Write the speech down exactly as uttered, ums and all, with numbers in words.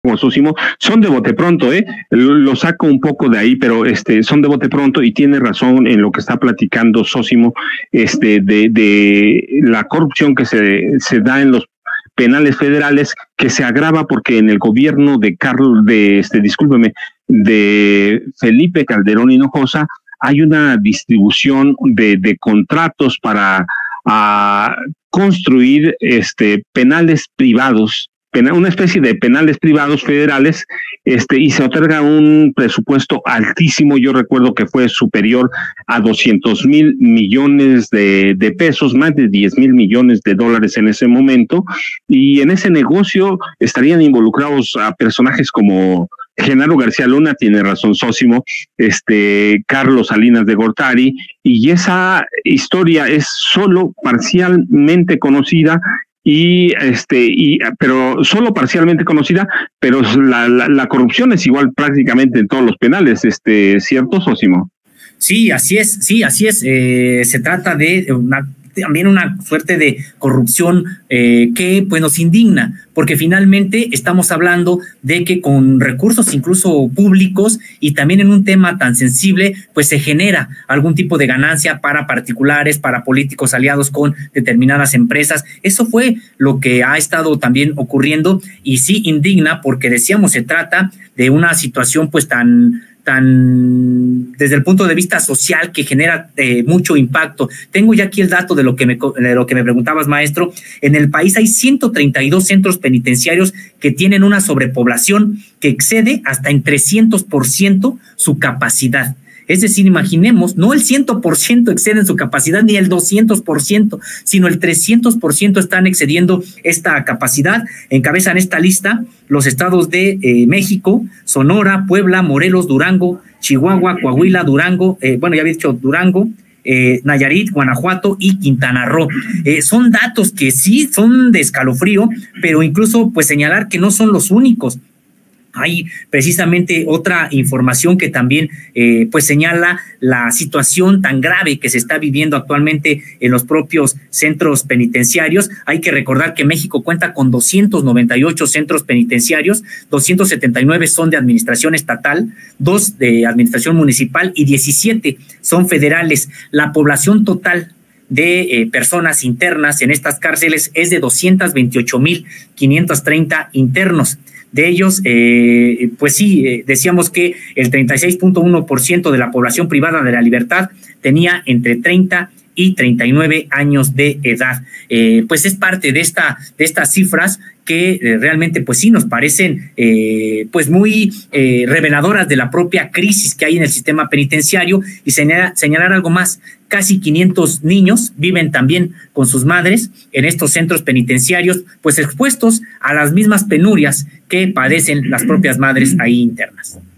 como Sósimo, son de bote pronto, ¿eh? Lo saco un poco de ahí, pero este, son de bote pronto y tiene razón en lo que está platicando Sósimo, este, de, de la corrupción que se, se da en los penales federales, que se agrava porque en el gobierno de Carlos, de este, discúlpeme, de Felipe Calderón Hinojosa, hay una distribución de, de contratos para a, construir este, penales privados, una especie de penales privados federales, este, y se otorga un presupuesto altísimo. Yo recuerdo que fue superior a doscientos mil millones de, de pesos, más de diez mil millones de dólares en ese momento, y en ese negocio estarían involucrados a personajes como Genaro García Luna, tiene razón Sósimo, este, Carlos Salinas de Gortari, y esa historia es solo parcialmente conocida, y este y pero solo parcialmente conocida, pero la, la, la corrupción es igual prácticamente en todos los penales, este, ¿cierto, Sósimo? Sí, así es, sí, así es. Eh, se trata de una también una suerte de corrupción eh, que pues nos indigna, porque finalmente estamos hablando de que con recursos incluso públicos y también en un tema tan sensible, pues se genera algún tipo de ganancia para particulares, para políticos aliados con determinadas empresas. Eso fue lo que ha estado también ocurriendo y sí indigna, porque decíamos, se trata de una situación pues tan tan desde el punto de vista social que genera eh, mucho impacto. Tengo ya aquí el dato de lo que me de lo que me preguntabas, maestro. En el país hay ciento treinta y dos centros penitenciarios que tienen una sobrepoblación que excede hasta en trescientos por ciento su capacidad. Es decir, imaginemos, no el cien por ciento exceden su capacidad, ni el doscientos por ciento, sino el trescientos por ciento están excediendo esta capacidad. Encabezan esta lista los estados de eh, México, Sonora, Puebla, Morelos, Durango, Chihuahua, Coahuila, Durango, eh, bueno, ya había dicho Durango, eh, Nayarit, Guanajuato y Quintana Roo. Eh, son datos que sí son de escalofrío, pero incluso pues señalar que no son los únicos. Hay precisamente otra información que también eh, pues señala la situación tan grave que se está viviendo actualmente en los propios centros penitenciarios. Hay que recordar que México cuenta con doscientos noventa y ocho centros penitenciarios, doscientos setenta y nueve son de administración estatal, dos de administración municipal y diecisiete son federales. La población total de eh, personas internas en estas cárceles es de doscientos veintiocho mil quinientos treinta internos. De ellos, eh, pues sí, eh, decíamos que el treinta y seis punto uno por ciento de la población privada de la libertad tenía entre treinta y treinta y nueve años de edad. Eh, pues es parte de esta de estas cifras que eh, realmente pues sí nos parecen eh, pues muy eh, reveladoras de la propia crisis que hay en el sistema penitenciario. Y señalar, señalar algo más, casi quinientos niños viven también con sus madres en estos centros penitenciarios, pues expuestos a las mismas penurias que padecen las propias madres ahí internas.